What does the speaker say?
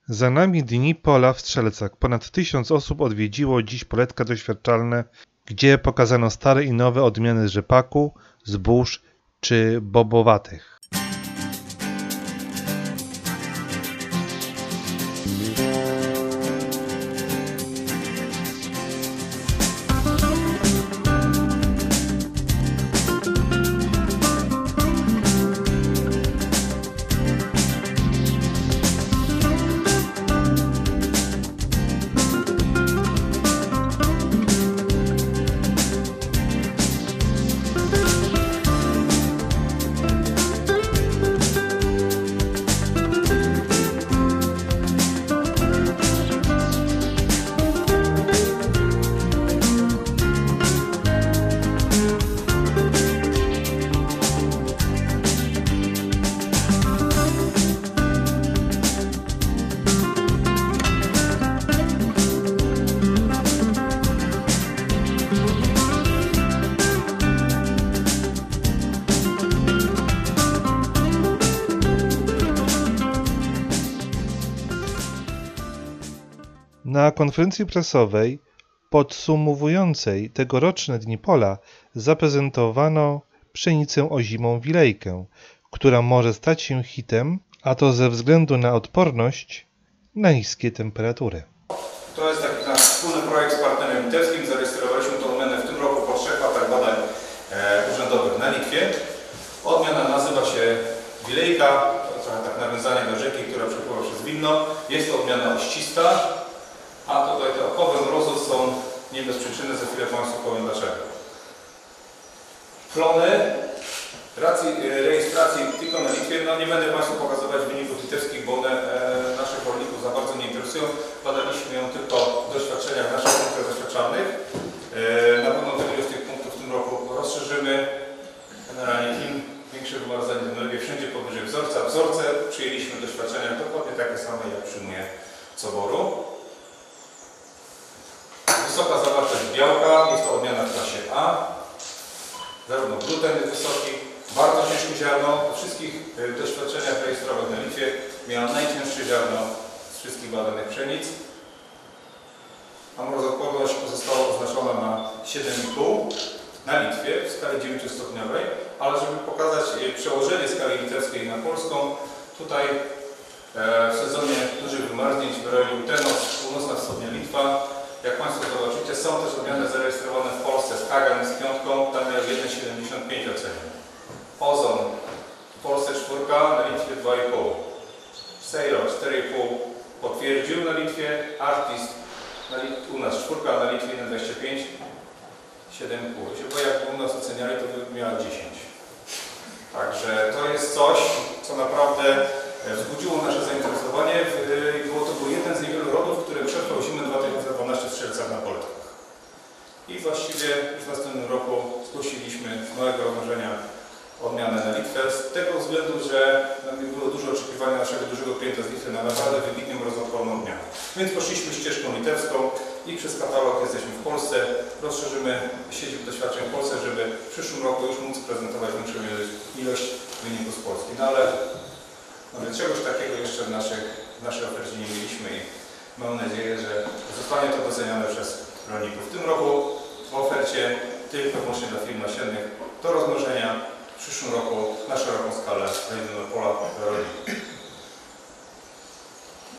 Za nami Dni Pola w Strzelcach. Ponad 1000 osób odwiedziło dziś poletka doświadczalne, gdzie pokazano stare i nowe odmiany rzepaku, zbóż czy bobowatych. Na konferencji prasowej podsumowującej tegoroczne Dni Pola zaprezentowano pszenicę ozimą wilejkę, która może stać się hitem, a to ze względu na odporność na niskie temperatury. To jest taki nasz wspólny projekt z partnerem litewskim. Zarejestrowaliśmy tę odmianę w tym roku po 3 latach badań urzędowych na Litwie. Odmiana nazywa się wilejka, to trochę tak nawiązanie do rzeki, która przepływa przez Wilno. Jest to odmiana oścista. A tutaj te okowe mrozu są nie bez przyczyny, za chwilę Państwu powiem dlaczego. Plony rejestracji tylko na Litwie, no nie będę Państwu pokazywać wyników litewskich, bo one naszych rolników za bardzo nie interesują. Badaliśmy ją tylko w doświadczeniach naszych punktach doświadczalnych. Na pewno tego z tych punktów w tym roku rozszerzymy. Generalnie im większe wymarzanie energie wszędzie powyżej wzorca. Wzorce przyjęliśmy w doświadczeniach dokładnie takie same, jak przyjmuje Coboru. Wysoka zawartość białka, jest to odmiana w klasie A. Zarówno gluten jest wysoki, bardzo ciężkie ziarno. We wszystkich doświadczeniach rejestrowych na Litwie miała najcięższe ziarno z wszystkich badanych pszenic. A mrozoodporność została oznaczona na 7,5 na Litwie w skali 9-stopniowej, ale żeby pokazać przełożenie skali litewskiej na polską, tutaj w sezonie dużych wymarznięć w rejonie Utenos, północna wschodnia Litwa. Jak Państwo zobaczycie, są też odmiany zarejestrowane w Polsce z Kagan z piątką, tam miał 1,75 ocenię. Ozon w Polsce 4, na Litwie 2,5. Sailor 4,5 potwierdził na Litwie, Artist u nas 4, a na Litwie 1,25, 7,5. Bo jak u nas oceniali, to by miała 10. Także to jest coś, co naprawdę wzbudziło nasze zainteresowanie. To był jeden z niewielu rodów, który przetrwał zimę 2012 w Strzelcach na poletkach. I właściwie już w następnym roku zgłosiliśmy z małego rozmnożenia odmianę na Litwę, z tego względu, że było duże oczekiwanie naszego dużego klienta z Litwy na naprawdę wybitnie mrozoodporną odmianę. Więc poszliśmy ścieżką litewską i przez katalog jesteśmy w Polsce. Rozszerzymy sieć doświadczeń w Polsce, żeby w przyszłym roku już móc prezentować większą ilość wyników z Polski. No ale czegoś takiego jeszcze w naszej ofercie nie mieliśmy i mam nadzieję, że zostanie to docenione przez rolników. W tym roku w ofercie tylko i wyłącznie dla firm nasiennych do rozmnożenia w przyszłym roku na szeroką skalę wejdą do pola rolników.